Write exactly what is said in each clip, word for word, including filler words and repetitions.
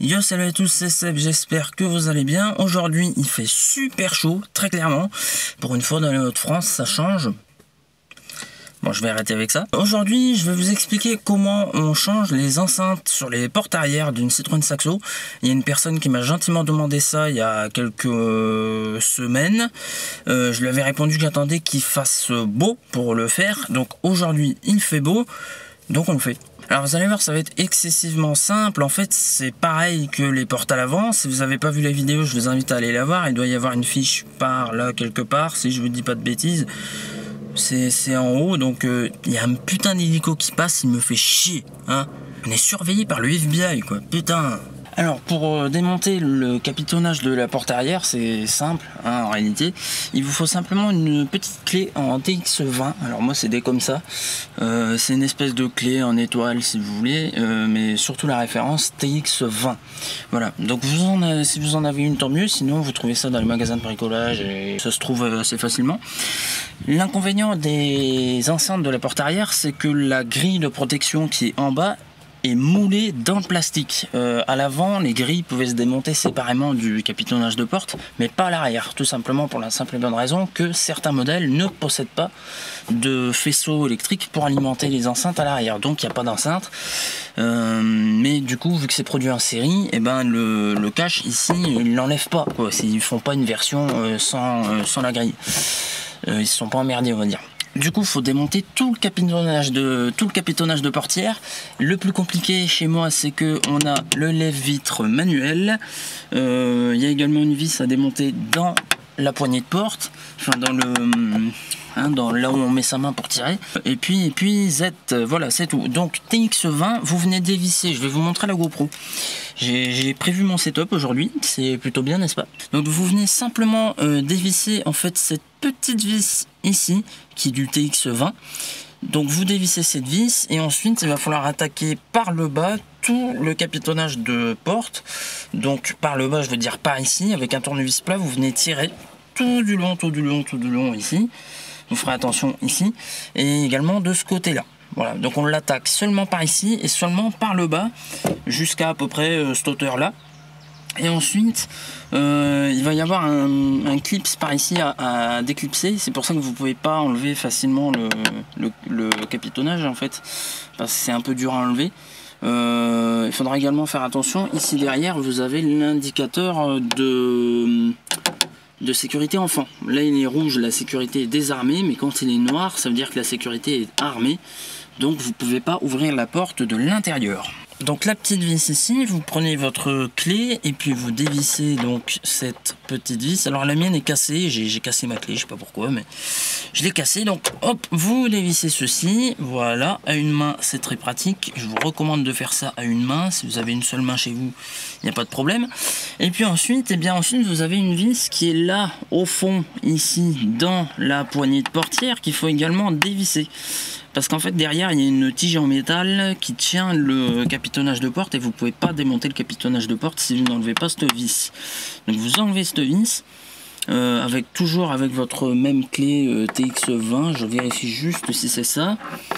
Yo, salut à tous, c'est Seb, j'espère que vous allez bien. Aujourd'hui, il fait super chaud, très clairement. Pour une fois dans les Hauts-de-France, ça change. Bon, je vais arrêter avec ça. Aujourd'hui, je vais vous expliquer comment on change les enceintes sur les portes arrière d'une Citroën Saxo. Il y a une personne qui m'a gentiment demandé ça il y a quelques euh, semaines. Euh, je lui avais répondu que j'attendais qu'il fasse beau pour le faire. Donc aujourd'hui, il fait beau, donc on le fait. Alors vous allez voir, ça va être excessivement simple. En fait, c'est pareil que les portes à l'avant. Si vous n'avez pas vu la vidéo, je vous invite à aller la voir. Il doit y avoir une fiche par là quelque part, si je vous dis pas de bêtises. C'est en haut, donc il euh, y a un putain d'hélico qui passe, il me fait chier, hein. On est surveillé par le F B I, quoi, putain. Alors, pour euh, démonter le capitonnage de la porte arrière, c'est simple, hein, en réalité. Il vous faut simplement une petite clé en T X vingt. Alors moi, c'est des comme ça. Euh, c'est une espèce de clé en étoile, si vous voulez, euh, mais surtout la référence T X vingt. Voilà, donc vous en avez, si vous en avez une, tant mieux. Sinon, vous trouvez ça dans les magasins de bricolage et ça se trouve assez facilement. L'inconvénient des enceintes de la porte arrière, c'est que la grille de protection qui est en bas est moulée dans le plastique. Euh, à l'avant, les grilles pouvaient se démonter séparément du capitonnage de porte, mais pas à l'arrière, tout simplement pour la simple et bonne raison que certains modèles ne possèdent pas de faisceau électrique pour alimenter les enceintes à l'arrière. Donc il n'y a pas d'enceinte. Euh, mais du coup, vu que c'est produit en série, et ben le, le cache ici, ils l'enlèvent pas, quoi. Ils font pas une version euh, sans, euh, sans la grille. Euh, ils se sont pas emmerdés, on va dire. Du coup, il faut démonter tout le capitonnage de tout le capitonnage de portière. Le plus compliqué chez moi, c'est que on a le lève-vitre manuel. Euh, il y a également une vis à démonter dans la poignée de porte, enfin dans le hein, dans là où on met sa main pour tirer. Et puis et puis Z, voilà, c'est tout. Donc T X vingt, vous venez dévisser. Je vais vous montrer la GoPro. J'ai prévu mon setup aujourd'hui, c'est plutôt bien, n'est-ce pas? Donc vous venez simplement euh, dévisser en fait cette petite vis ici, qui est du T X vingt. Donc vous dévissez cette vis et ensuite il va falloir attaquer par le bas tout le capitonnage de porte. Donc par le bas, je veux dire par ici, avec un tournevis plat, vous venez tirer tout du long, tout du long, tout du long ici. Vous ferez attention ici et également de ce côté-là. Voilà, donc on l'attaque seulement par ici et seulement par le bas jusqu'à à peu près euh, cette hauteur là. Et ensuite euh, il va y avoir un, un clips par ici à, à déclipser. C'est pour ça que vous pouvez pas enlever facilement le, le, le capitonnage en fait, parce que c'est un peu dur à enlever. Euh, il faudra également faire attention, ici derrière vous avez l'indicateur de de sécurité enfant. Là il est rouge, la sécurité est désarmée, mais quand il est noir ça veut dire que la sécurité est armée, donc vous ne pouvez pas ouvrir la porte de l'intérieur. Donc la petite vis ici, vous prenez votre clé et puis vous dévissez donc cette petite vis. Alors la mienne est cassée, j'ai cassé ma clé, je sais pas pourquoi, mais je l'ai cassée. Donc hop, vous dévissez ceci, voilà, à une main c'est très pratique. Je vous recommande de faire ça à une main. Si vous avez une seule main chez vous, il n'y a pas de problème. Et puis ensuite, et bien ensuite vous avez une vis qui est là au fond, ici, dans la poignée de portière, qu'il faut également dévisser. Parce qu'en fait derrière il y a une tige en métal qui tient le capitonnage de porte et vous ne pouvez pas démonter le capitonnage de porte si vous n'enlevez pas cette vis. Donc vous enlevez cette vis euh, avec toujours avec votre même clé euh, T X vingt. Je vérifie juste si c'est ça.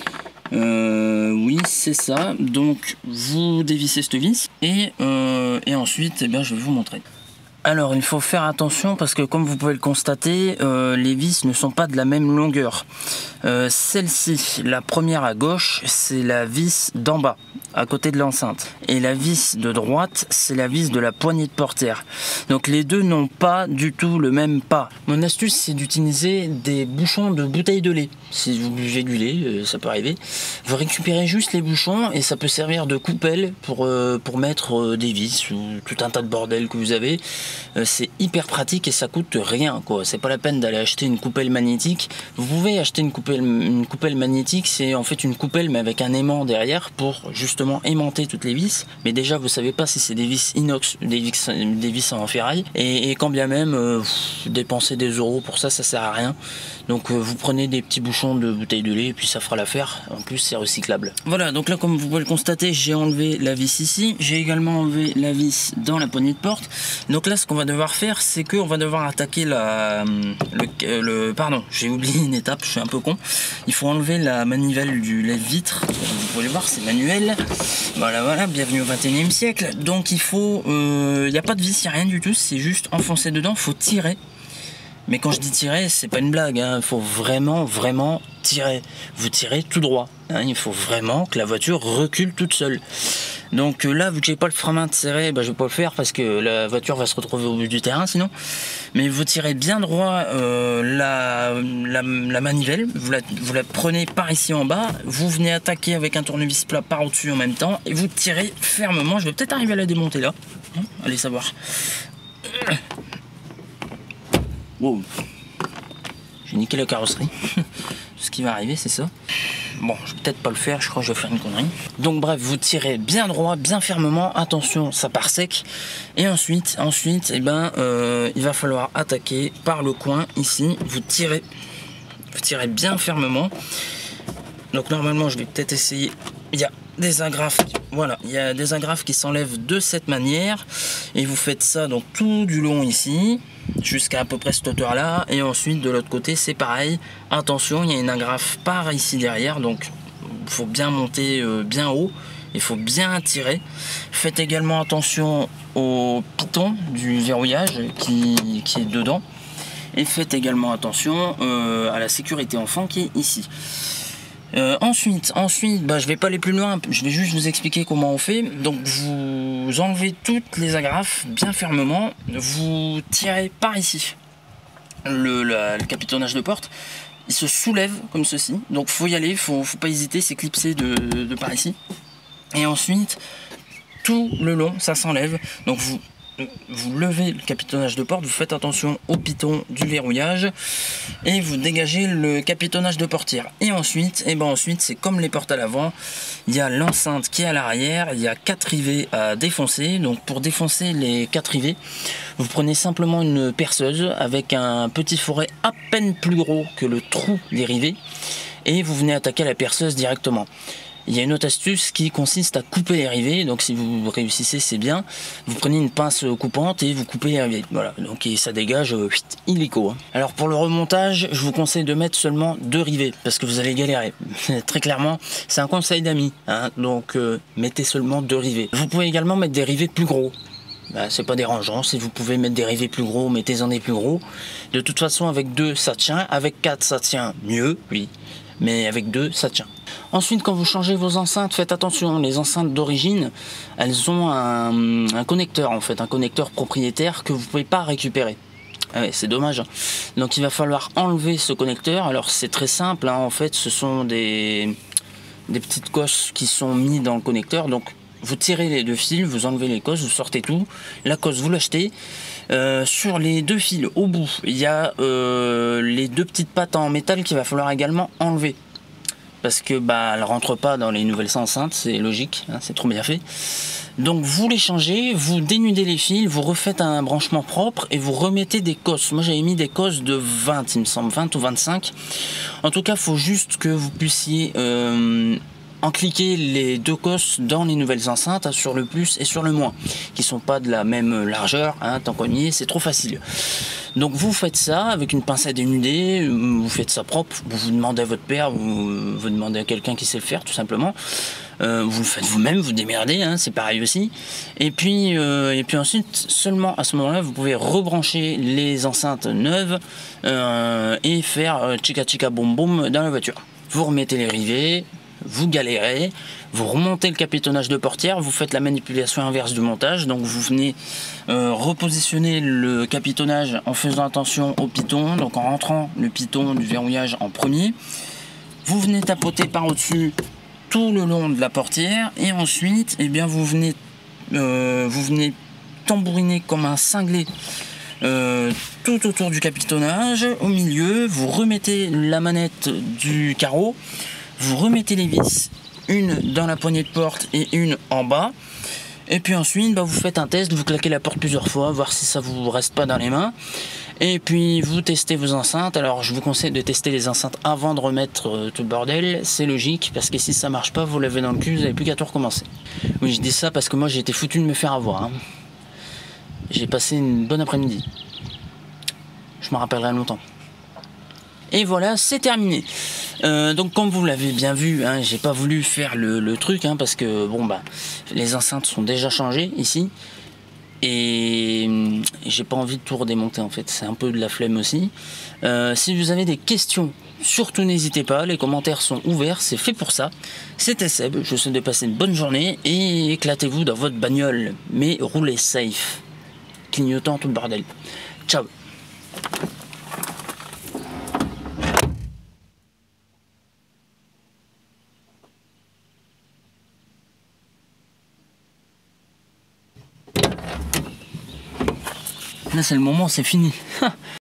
Euh, oui c'est ça. Donc vous dévissez cette vis et, euh, et ensuite eh bien, je vais vous montrer. Alors il faut faire attention parce que comme vous pouvez le constater, euh, les vis ne sont pas de la même longueur. Euh, Celle-ci, la première à gauche, c'est la vis d'en bas, à côté de l'enceinte. Et la vis de droite, c'est la vis de la poignée de portière. Donc les deux n'ont pas du tout le même pas. Mon astuce, c'est d'utiliser des bouchons de bouteilles de lait. Si vous buvez du lait, ça peut arriver. Vous récupérez juste les bouchons et ça peut servir de coupelle pour, euh, pour mettre euh, des vis ou tout un tas de bordel que vous avez. Euh, c'est hyper pratique et ça coûte rien, quoi. C'est pas la peine d'aller acheter une coupelle magnétique. Vous pouvez acheter une coupelle, une coupelle magnétique, c'est en fait une coupelle mais avec un aimant derrière pour justement aimanter toutes les vis. Mais déjà vous savez pas si c'est des vis inox, des vis, des vis en ferraille. Et, et quand bien même euh, vous dépensez des euros pour ça, ça sert à rien. Donc euh, vous prenez des petits bouchons de bouteille de lait et puis ça fera l'affaire. En plus c'est recyclable. Voilà, donc là comme vous pouvez le constater, j'ai enlevé la vis ici. J'ai également enlevé la vis dans la poignée de porte. Donc là ce qu'on va devoir faire, c'est qu'on va devoir attaquer la, le, le pardon, j'ai oublié une étape, je suis un peu con. Il faut enlever la manivelle du lève-vitre. Vous pouvez le voir, c'est manuel. Voilà, voilà, bienvenue au vingt et unième siècle. Donc il faut, il euh, n'y a pas de vis, il n'y a rien du tout, c'est juste enfoncer dedans, il faut tirer. Mais quand je dis tirer, c'est pas une blague, hein. Il faut vraiment, vraiment tirer. Vous tirez tout droit. Hein. Il faut vraiment que la voiture recule toute seule. Donc là, vu que j'ai pas le frein main serré, bah, je vais pas le faire parce que la voiture va se retrouver au bout du terrain sinon. Mais vous tirez bien droit euh, la, la, la manivelle, vous la, vous la prenez par ici en bas, vous venez attaquer avec un tournevis plat par au-dessus en même temps et vous tirez fermement. Je vais peut-être arriver à la démonter là. Hein, allez savoir. Wow. J'ai niqué la carrosserie. Ce qui va arriver, c'est ça. Bon, je vais peut-être pas le faire, je crois que je vais faire une connerie. Donc bref, vous tirez bien droit, bien fermement. Attention, ça part sec. Et ensuite, ensuite, eh ben, euh, il va falloir attaquer par le coin, ici. Vous tirez, vous tirez bien fermement. Donc normalement, je vais peut-être essayer. Il y a des agrafes, voilà, il y a des agrafes qui s'enlèvent de cette manière. Et vous faites ça donc tout du long ici, jusqu'à à peu près cette hauteur là, et ensuite de l'autre côté c'est pareil. Attention, il y a une agrafe par ici derrière, donc il faut bien monter euh, bien haut, il faut bien tirer. Faites également attention au piton du verrouillage qui, qui est dedans, et faites également attention euh, à la sécurité enfant qui est ici. Euh, ensuite, ensuite bah, je vais pas aller plus loin, je vais juste vous expliquer comment on fait. Donc vous enlevez toutes les agrafes bien fermement, vous tirez par ici le, la, le capitonnage de porte, il se soulève comme ceci, donc faut y aller, faut, faut pas hésiter, c'est clipsé de, de par ici. Et ensuite, tout le long, ça s'enlève, donc vous vous levez le capitonnage de porte, vous faites attention au piton du verrouillage et vous dégagez le capitonnage de portière. Et ensuite, et ben ensuite c'est comme les portes à l'avant, il y a l'enceinte qui est à l'arrière, il y a quatre rivets à défoncer. Donc pour défoncer les quatre rivets, vous prenez simplement une perceuse avec un petit fourret à peine plus gros que le trou des rivets et vous venez attaquer la perceuse directement. Il y a une autre astuce qui consiste à couper les rivets, donc si vous réussissez c'est bien, vous prenez une pince coupante et vous coupez les rivets, voilà, donc et ça dégage euh, illico. Hein. Alors pour le remontage, je vous conseille de mettre seulement deux rivets, parce que vous allez galérer, très clairement, c'est un conseil d'amis, hein, donc euh, mettez seulement deux rivets. Vous pouvez également mettre des rivets plus gros, bah, c'est pas dérangeant, si vous pouvez mettre des rivets plus gros, mettez-en des plus gros, de toute façon avec deux ça tient, avec quatre ça tient mieux, oui, mais avec deux ça tient. Ensuite, quand vous changez vos enceintes, faites attention, les enceintes d'origine, elles ont un, un connecteur en fait, un connecteur propriétaire que vous ne pouvez pas récupérer. Ah ouais, c'est dommage. Donc il va falloir enlever ce connecteur. Alors c'est très simple, hein, en fait, ce sont des, des petites cosses qui sont mises dans le connecteur. Donc vous tirez les deux fils, vous enlevez les cosses, vous sortez tout. La cosse, vous l'achetez. Euh, sur les deux fils, au bout, il y a euh, les deux petites pattes en métal qu'il va falloir également enlever. Parce que bah elle rentre pas dans les nouvelles enceintes, c'est logique, hein, c'est trop bien fait. Donc vous les changez, vous dénudez les fils, vous refaites un branchement propre et vous remettez des cosses. Moi j'avais mis des cosses de vingt, il me semble, vingt ou vingt-cinq. En tout cas, il faut juste que vous puissiez euh, encliquer les deux cosses dans les nouvelles enceintes, hein, sur le plus et sur le moins, qui sont pas de la même largeur, hein, tant qu'on y est, c'est trop facile. Donc vous faites ça avec une pince à dénuder, vous faites ça propre, vous, vous demandez à votre père, vous, vous demandez à quelqu'un qui sait le faire tout simplement. Euh, vous le faites vous-même, vous démerdez, hein, c'est pareil aussi. Et puis, euh, et puis ensuite, seulement à ce moment-là, vous pouvez rebrancher les enceintes neuves euh, et faire euh, chica chica boum boum dans la voiture. Vous remettez les rivets, vous galérez, vous remontez le capitonnage de portière, vous faites la manipulation inverse du montage, donc vous venez euh, repositionner le capitonnage en faisant attention au piton, donc en rentrant le piton du verrouillage en premier, vous venez tapoter par au-dessus tout le long de la portière et ensuite eh bien, vous, venez, euh, vous venez tambouriner comme un cinglé euh, tout autour du capitonnage, au milieu, vous remettez la manette du carreau, vous remettez les vis, une dans la poignée de porte et une en bas. Et puis ensuite, bah, vous faites un test, vous claquez la porte plusieurs fois, voir si ça vous reste pas dans les mains. Et puis vous testez vos enceintes. Alors je vous conseille de tester les enceintes avant de remettre euh, tout le bordel. C'est logique, parce que si ça marche pas, vous l'avez dans le cul, vous n'avez plus qu'à tout recommencer. Oui, je dis ça parce que moi j'ai été foutu de me faire avoir. Hein. J'ai passé une bonne après-midi. Je me rappellerai longtemps. Et voilà, c'est terminé. Euh, donc comme vous l'avez bien vu, hein, j'ai pas voulu faire le, le truc, hein, parce que bon bah les enceintes sont déjà changées ici. Et j'ai pas envie de tout redémonter en fait, c'est un peu de la flemme aussi. Euh, si vous avez des questions, surtout n'hésitez pas, les commentaires sont ouverts, c'est fait pour ça. C'était Seb, je vous souhaite de passer une bonne journée et éclatez-vous dans votre bagnole, mais roulez safe, clignotant tout le bordel. Ciao. Là c'est le moment, c'est fini.